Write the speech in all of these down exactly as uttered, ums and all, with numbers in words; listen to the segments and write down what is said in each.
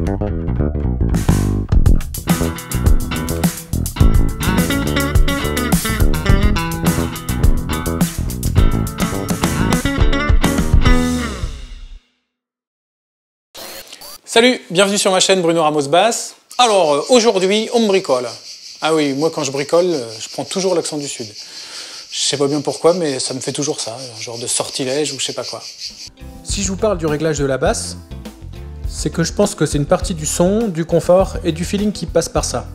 Salut, bienvenue sur ma chaîne Bruno Ramos Bass. Alors euh, aujourd'hui on me bricole. Ah oui, moi quand je bricole, euh, je prends toujours l'accent du sud. Je sais pas bien pourquoi, mais ça me fait toujours ça, un genre de sortilège ou je sais pas quoi. Si je vous parle du réglage de la basse, c'est que je pense que c'est une partie du son, du confort et du feeling qui passe par ça.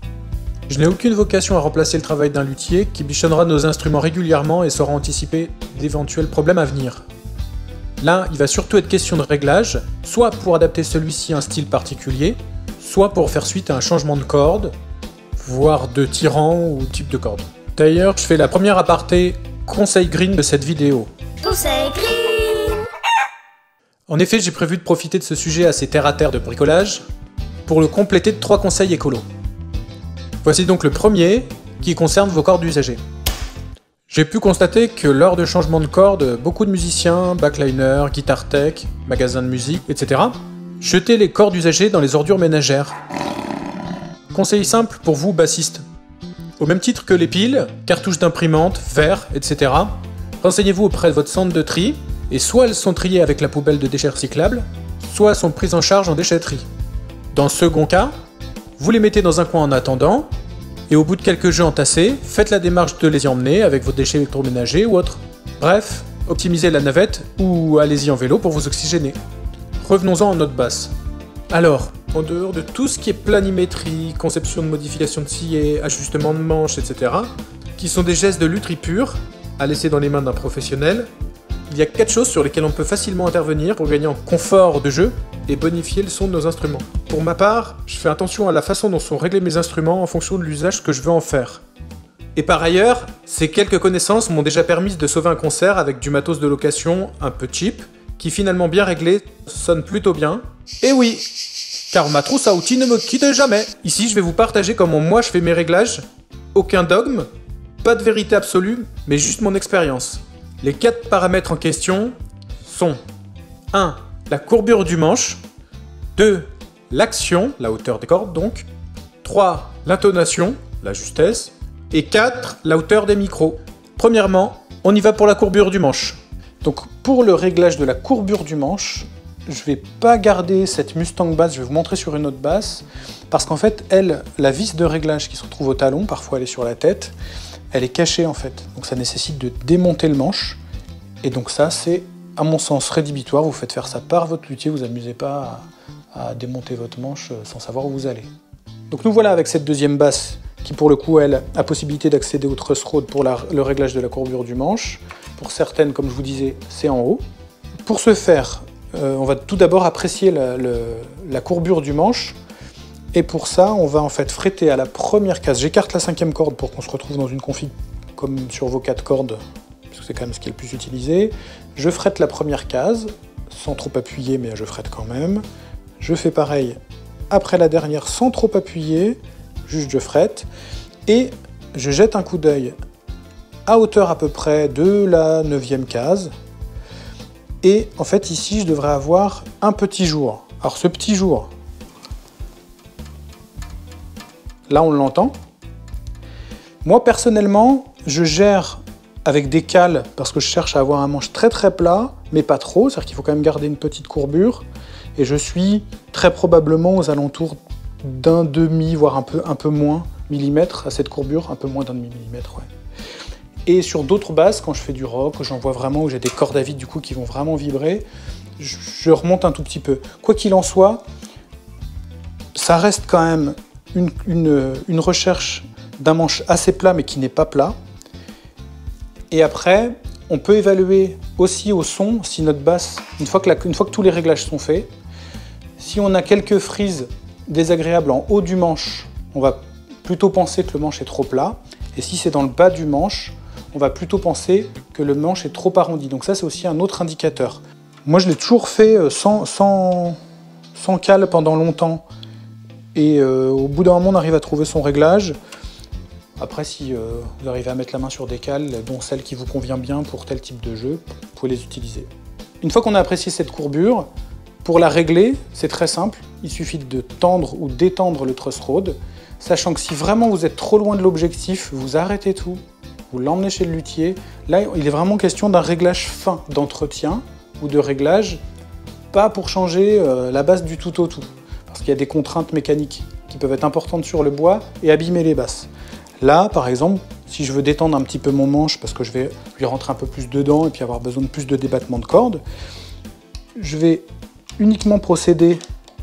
Je n'ai aucune vocation à remplacer le travail d'un luthier qui bichonnera nos instruments régulièrement et saura anticiper d'éventuels problèmes à venir. Là, il va surtout être question de réglage, soit pour adapter celui-ci à un style particulier, soit pour faire suite à un changement de corde, voire de tirant ou type de corde. D'ailleurs, je fais la première aparté conseil green de cette vidéo. Conseil green. En effet, j'ai prévu de profiter de ce sujet assez terre-à-terre de bricolage pour le compléter de trois conseils écolos. Voici donc le premier, qui concerne vos cordes usagées. J'ai pu constater que lors de changements de cordes, beaucoup de musiciens, backliners, guitar tech, magasins de musique, et cetera jetaient les cordes usagées dans les ordures ménagères. Conseil simple pour vous, bassistes. Au même titre que les piles, cartouches d'imprimante, verres, et cetera, renseignez-vous auprès de votre centre de tri, et soit elles sont triées avec la poubelle de déchets recyclables, soit elles sont prises en charge en déchetterie. Dans ce second cas, vous les mettez dans un coin en attendant, et au bout de quelques jeux entassés, faites la démarche de les y emmener avec vos déchets électroménagers ou autres. Bref, optimisez la navette ou allez-y en vélo pour vous oxygéner. Revenons-en en note basse. Alors, en dehors de tout ce qui est planimétrie, conception de modification de sillet, ajustement de manches, et cetera, qui sont des gestes de lutherie pure, à laisser dans les mains d'un professionnel, il y a quatre choses sur lesquelles on peut facilement intervenir pour gagner en confort de jeu et bonifier le son de nos instruments. Pour ma part, je fais attention à la façon dont sont réglés mes instruments en fonction de l'usage que je veux en faire. Et par ailleurs, ces quelques connaissances m'ont déjà permis de sauver un concert avec du matos de location un peu cheap, qui finalement bien réglé sonne plutôt bien. Et oui, car ma trousse à outils ne me quitte jamais. Ici, je vais vous partager comment moi je fais mes réglages. Aucun dogme, pas de vérité absolue, mais juste mon expérience. Les quatre paramètres en question sont un. La courbure du manche, deux. L'action, la hauteur des cordes donc, trois. L'intonation, la justesse, et quatre. La hauteur des micros. Premièrement, on y va pour la courbure du manche. Donc pour le réglage de la courbure du manche, je vais pas garder cette Mustang basse, je vais vous montrer sur une autre basse, parce qu'en fait, elle, la vis de réglage qui se retrouve au talon, parfois elle est sur la tête, elle est cachée en fait, donc ça nécessite de démonter le manche, et donc ça c'est, à mon sens, rédhibitoire, vous faites faire ça par votre luthier, vous vous amusez pas à, à démonter votre manche sans savoir où vous allez. Donc nous voilà avec cette deuxième basse, qui pour le coup, elle, a possibilité d'accéder au truss rod pour la, le réglage de la courbure du manche. Pour certaines, comme je vous disais, c'est en haut. Pour ce faire, euh, on va tout d'abord apprécier la, le, la courbure du manche, et pour ça, on va en fait fretter à la première case. J'écarte la cinquième corde pour qu'on se retrouve dans une config comme sur vos quatre cordes, parce que c'est quand même ce qui est le plus utilisé. Je frette la première case, sans trop appuyer, mais je frette quand même. Je fais pareil après la dernière, sans trop appuyer, juste je frette. Et je jette un coup d'œil à hauteur à peu près de la neuvième case. Et en fait, ici, je devrais avoir un petit jour. Alors ce petit jour, là, on l'entend. Moi, personnellement, je gère avec des cales parce que je cherche à avoir un manche très très plat, mais pas trop, c'est-à-dire qu'il faut quand même garder une petite courbure. Et je suis très probablement aux alentours d'un demi, voire un peu, un peu moins millimètre à cette courbure, un peu moins d'un demi millimètre, ouais. Et sur d'autres basses, quand je fais du rock, j'en vois vraiment où j'ai des cordes à vide du coup qui vont vraiment vibrer, je, je remonte un tout petit peu. Quoi qu'il en soit, ça reste quand même Une, une, une recherche d'un manche assez plat mais qui n'est pas plat. Et après, on peut évaluer aussi au son si notre basse, une fois que, la, une fois que tous les réglages sont faits, si on a quelques frises désagréables en haut du manche, on va plutôt penser que le manche est trop plat. Et si c'est dans le bas du manche, on va plutôt penser que le manche est trop arrondi. Donc ça, c'est aussi un autre indicateur. Moi, je l'ai toujours fait sans, sans, sans cale pendant longtemps. Et euh, au bout d'un moment, on arrive à trouver son réglage. Après, si euh, vous arrivez à mettre la main sur des cales, dont celle qui vous convient bien pour tel type de jeu, vous pouvez les utiliser. Une fois qu'on a apprécié cette courbure, pour la régler, c'est très simple. il suffit de tendre ou détendre le truss rod, sachant que si vraiment vous êtes trop loin de l'objectif, vous arrêtez tout, vous l'emmenez chez le luthier. Là, il est vraiment question d'un réglage fin d'entretien ou de réglage, pas pour changer euh, la base du tout au tout, parce qu'il y a des contraintes mécaniques qui peuvent être importantes sur le bois et abîmer les basses. Là, par exemple, si je veux détendre un petit peu mon manche, parce que je vais lui rentrer un peu plus dedans et puis avoir besoin de plus de débattement de cordes, je vais uniquement procéder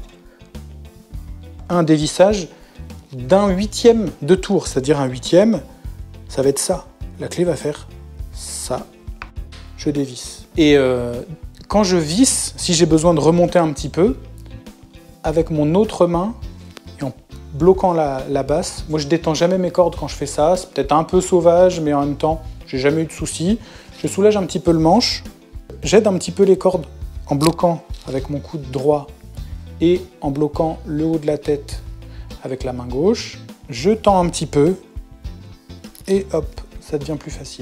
à un dévissage d'un huitième de tour, c'est-à-dire un huitième, ça va être ça. La clé va faire ça. Je dévisse. Et euh, quand je visse, si j'ai besoin de remonter un petit peu, avec mon autre main, et en bloquant la, la basse, moi je détends jamais mes cordes quand je fais ça, c'est peut-être un peu sauvage, mais en même temps, j'ai jamais eu de soucis. Je soulage un petit peu le manche, j'aide un petit peu les cordes en bloquant avec mon coude droit et en bloquant le haut de la tête avec la main gauche. Je tends un petit peu et hop, ça devient plus facile.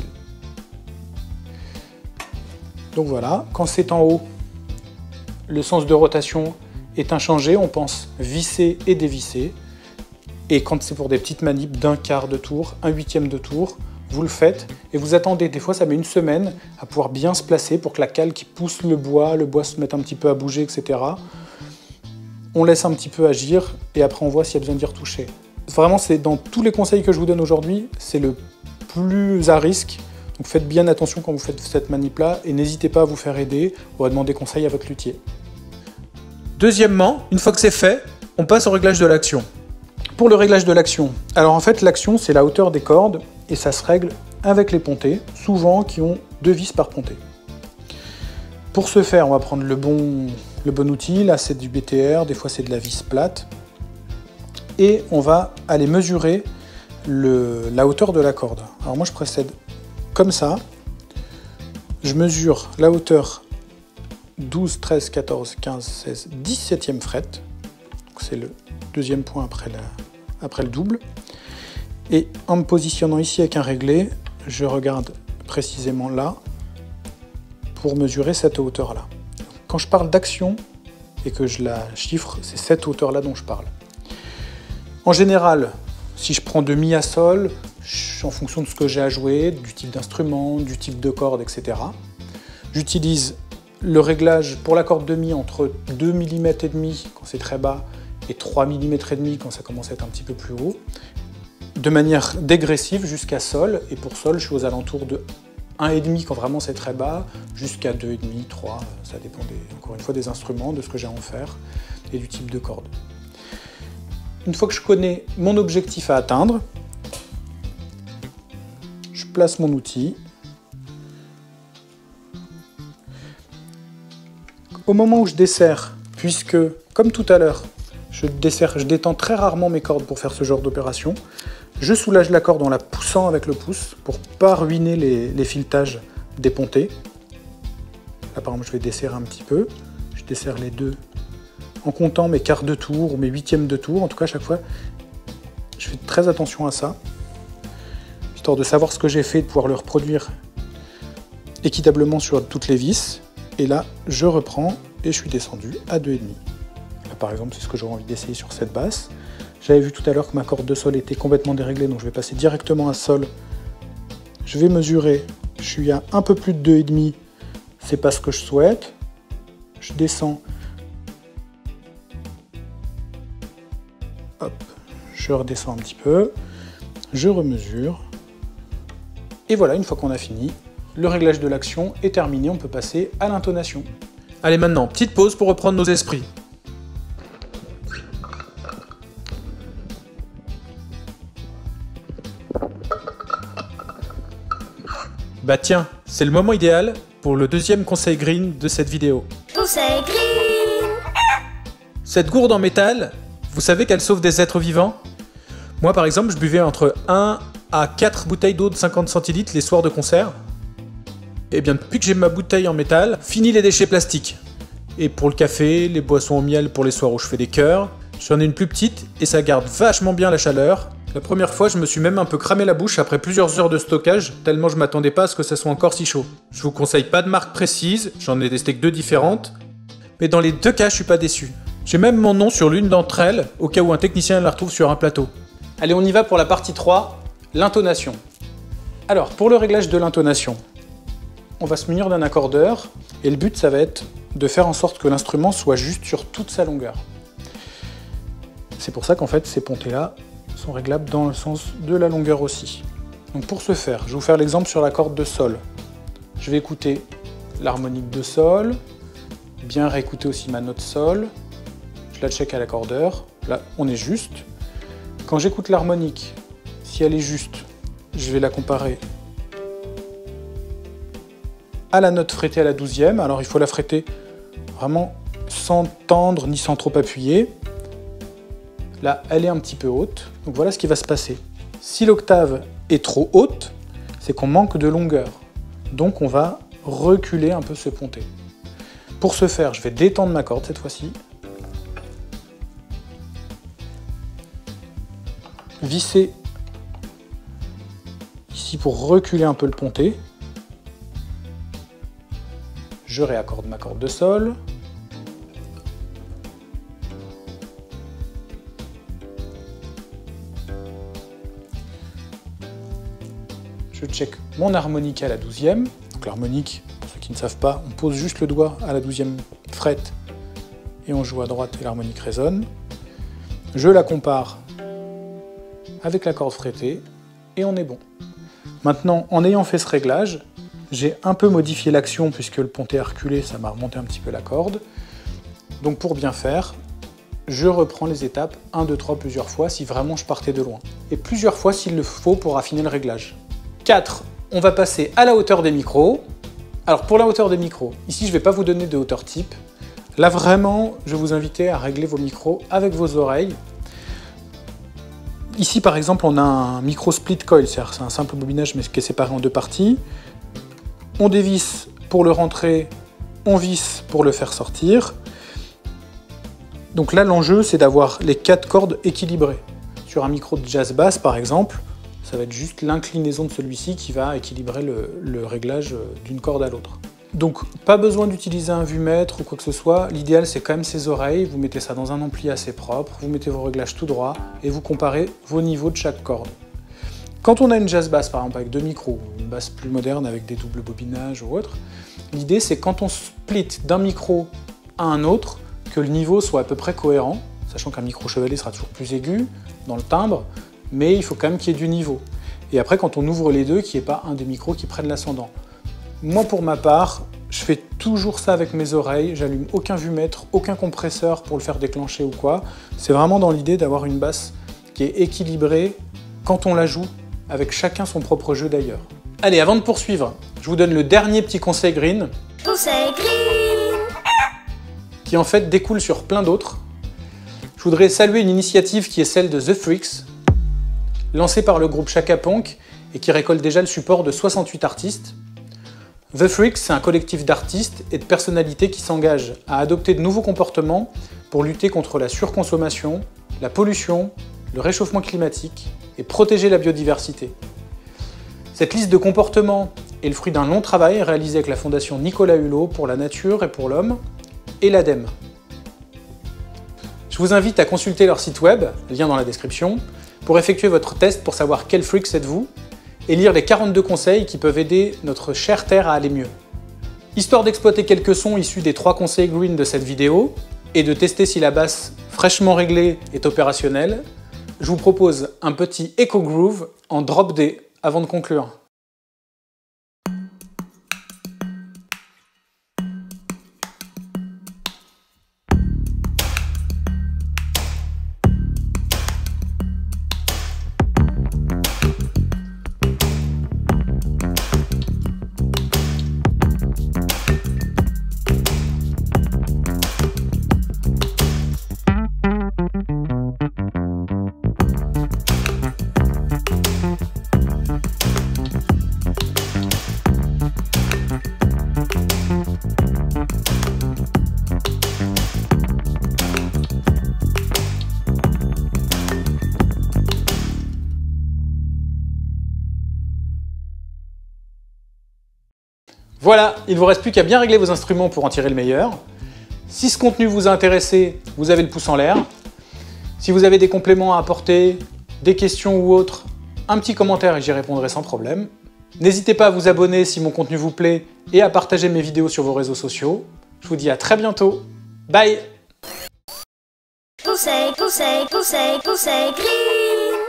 Donc voilà, quand c'est en haut, le sens de rotation est inchangé, on pense visser et dévisser. Et quand c'est pour des petites manips d'un quart de tour, un huitième de tour, vous le faites et vous attendez. Des fois, ça met une semaine à pouvoir bien se placer pour que la cale qui pousse le bois, le bois se mette un petit peu à bouger, et cetera. On laisse un petit peu agir et après on voit s'il y a besoin d'y retoucher. Vraiment, c'est dans tous les conseils que je vous donne aujourd'hui, c'est le plus à risque. Donc faites bien attention quand vous faites cette manip-là et n'hésitez pas à vous faire aider ou à demander conseil à votre luthier. Deuxièmement, une fois que c'est fait, on passe au réglage de l'action. Pour le réglage de l'action, alors en fait l'action c'est la hauteur des cordes et ça se règle avec les pontées, souvent qui ont deux vis par pontée. Pour ce faire, on va prendre le bon, le bon outil, là c'est du B T R, des fois c'est de la vis plate, et on va aller mesurer le, la hauteur de la corde. Alors moi je procède comme ça, je mesure la hauteur douze, treize, quatorze, quinze, seize, dix-septième fret, c'est le deuxième point après, la, après le double, et en me positionnant ici avec un réglé, je regarde précisément là, pour mesurer cette hauteur-là. Quand je parle d'action et que je la chiffre, c'est cette hauteur-là dont je parle. En général, si je prends de mi à sol, en fonction de ce que j'ai à jouer, du type d'instrument, du type de corde, et cetera, j'utilise le réglage pour la corde de mi entre deux millimètres et demi quand c'est très bas et trois millimètres et demi quand ça commence à être un petit peu plus haut, de manière dégressive jusqu'à sol, et pour sol, je suis aux alentours de un virgule cinq quand vraiment c'est très bas, jusqu'à deux virgule cinq, trois, ça dépend des, encore une fois des instruments, de ce que j'ai à en faire et du type de corde. Une fois que je connais mon objectif à atteindre, je place mon outil. Au moment où je desserre, puisque comme tout à l'heure, je desserre, je détends très rarement mes cordes pour faire ce genre d'opération, je soulage la corde en la poussant avec le pouce pour ne pas ruiner les, les filetages des pontées. Là par exemple je vais desserrer un petit peu, je desserre les deux en comptant mes quarts de tour ou mes huitièmes de tour, en tout cas à chaque fois je fais très attention à ça, histoire de savoir ce que j'ai fait et de pouvoir le reproduire équitablement sur toutes les vis. Et là je reprends et je suis descendu à deux virgule cinq. Là par exemple c'est ce que j'aurais envie d'essayer sur cette basse. J'avais vu tout à l'heure que ma corde de sol était complètement déréglée, donc je vais passer directement à sol. Je vais mesurer, je suis à un peu plus de deux virgule cinq, c'est pas ce que je souhaite. Je descends. Hop, je redescends un petit peu. Je remesure. Et voilà, une fois qu'on a fini, le réglage de l'action est terminé, on peut passer à l'intonation. Allez maintenant, petite pause pour reprendre nos esprits. Bah tiens, c'est le moment idéal pour le deuxième conseil green de cette vidéo. Conseil green. Cette gourde en métal, vous savez qu'elle sauve des êtres vivants? Moi par exemple, je buvais entre un à quatre bouteilles d'eau de cinquante centilitres les soirs de concert. Et bien depuis que j'ai ma bouteille en métal, fini les déchets plastiques. Et pour le café, les boissons au miel pour les soirs où je fais des cœurs, j'en ai une plus petite et ça garde vachement bien la chaleur. La première fois, je me suis même un peu cramé la bouche après plusieurs heures de stockage, tellement je m'attendais pas à ce que ça soit encore si chaud. Je vous conseille pas de marque précise, j'en ai testé que deux différentes, mais dans les deux cas, je suis pas déçu. J'ai même mon nom sur l'une d'entre elles, au cas où un technicien la retrouve sur un plateau. Allez, on y va pour la partie trois, l'intonation. Alors, pour le réglage de l'intonation, on va se munir d'un accordeur, et le but, ça va être de faire en sorte que l'instrument soit juste sur toute sa longueur. C'est pour ça qu'en fait, ces pontées-là sont réglables dans le sens de la longueur aussi. Donc pour ce faire, je vais vous faire l'exemple sur la corde de sol. Je vais écouter l'harmonique de sol, bien réécouter aussi ma note sol, je la check à l'accordeur, là on est juste. Quand j'écoute l'harmonique, si elle est juste, je vais la comparer à la note frettée à la douzième, alors il faut la fretter vraiment sans tendre ni sans trop appuyer. Là, elle est un petit peu haute, donc voilà ce qui va se passer. Si l'octave est trop haute, c'est qu'on manque de longueur. Donc on va reculer un peu ce ponté. Pour ce faire, je vais détendre ma corde cette fois-ci. Visser ici pour reculer un peu le ponté. Je réaccorde ma corde de sol. Je check mon harmonique à la douzième. Donc l'harmonique, pour ceux qui ne savent pas, on pose juste le doigt à la douzième fret et on joue à droite et l'harmonique résonne. Je la compare avec la corde frettée et on est bon. Maintenant, en ayant fait ce réglage, j'ai un peu modifié l'action puisque le ponté a reculé, ça m'a remonté un petit peu la corde. Donc pour bien faire, je reprends les étapes un, deux, trois plusieurs fois si vraiment je partais de loin. Et plusieurs fois s'il le faut pour affiner le réglage. quatre. On va passer à la hauteur des micros. Alors pour la hauteur des micros, ici je ne vais pas vous donner de hauteur type. Là vraiment, je vais vous inviter à régler vos micros avec vos oreilles. Ici par exemple, on a un micro split coil, c'est un simple bobinage mais qui est séparé en deux parties. On dévisse pour le rentrer, on visse pour le faire sortir. Donc là l'enjeu c'est d'avoir les quatre cordes équilibrées. Sur un micro de jazz bass par exemple, ça va être juste l'inclinaison de celui-ci qui va équilibrer le, le réglage d'une corde à l'autre. Donc pas besoin d'utiliser un vumètre ou quoi que ce soit, l'idéal c'est quand même ses oreilles, vous mettez ça dans un ampli assez propre, vous mettez vos réglages tout droit et vous comparez vos niveaux de chaque corde. Quand on a une jazz bass par exemple avec deux micros, une basse plus moderne avec des doubles bobinages ou autre, l'idée c'est quand on split d'un micro à un autre, que le niveau soit à peu près cohérent, sachant qu'un micro chevalet sera toujours plus aigu dans le timbre, mais il faut quand même qu'il y ait du niveau. Et après, quand on ouvre les deux, qu'il n'y ait pas un des micros qui prenne l'ascendant. Moi, pour ma part, je fais toujours ça avec mes oreilles, j'allume aucun vumètre, aucun compresseur pour le faire déclencher ou quoi. C'est vraiment dans l'idée d'avoir une basse qui est équilibrée quand on la joue, avec chacun son propre jeu d'ailleurs. Allez, avant de poursuivre, je vous donne le dernier petit conseil green. Conseil green. Qui en fait découle sur plein d'autres. Je voudrais saluer une initiative qui est celle de The Freaks, lancée par le groupe Chaka Ponk et qui récolte déjà le support de soixante-huit artistes. The Freaks, c'est un collectif d'artistes et de personnalités qui s'engagent à adopter de nouveaux comportements pour lutter contre la surconsommation, la pollution, le réchauffement climatique et protéger la biodiversité. Cette liste de comportements est le fruit d'un long travail réalisé avec la Fondation Nicolas Hulot pour la nature et pour l'homme et l'ADEME. Je vous invite à consulter leur site web, lien dans la description, pour effectuer votre test pour savoir quel freak êtes-vous et lire les quarante-deux conseils qui peuvent aider notre chère Terre à aller mieux. Histoire d'exploiter quelques sons issus des trois conseils green de cette vidéo et de tester si la basse fraîchement réglée est opérationnelle, je vous propose un petit Echo Groove en drop D avant de conclure. Voilà, il ne vous reste plus qu'à bien régler vos instruments pour en tirer le meilleur. Si ce contenu vous a intéressé, vous avez le pouce en l'air. Si vous avez des compléments à apporter, des questions ou autres, un petit commentaire et j'y répondrai sans problème. N'hésitez pas à vous abonner si mon contenu vous plaît et à partager mes vidéos sur vos réseaux sociaux. Je vous dis à très bientôt. Bye! Conseil, conseil, conseil, conseil green.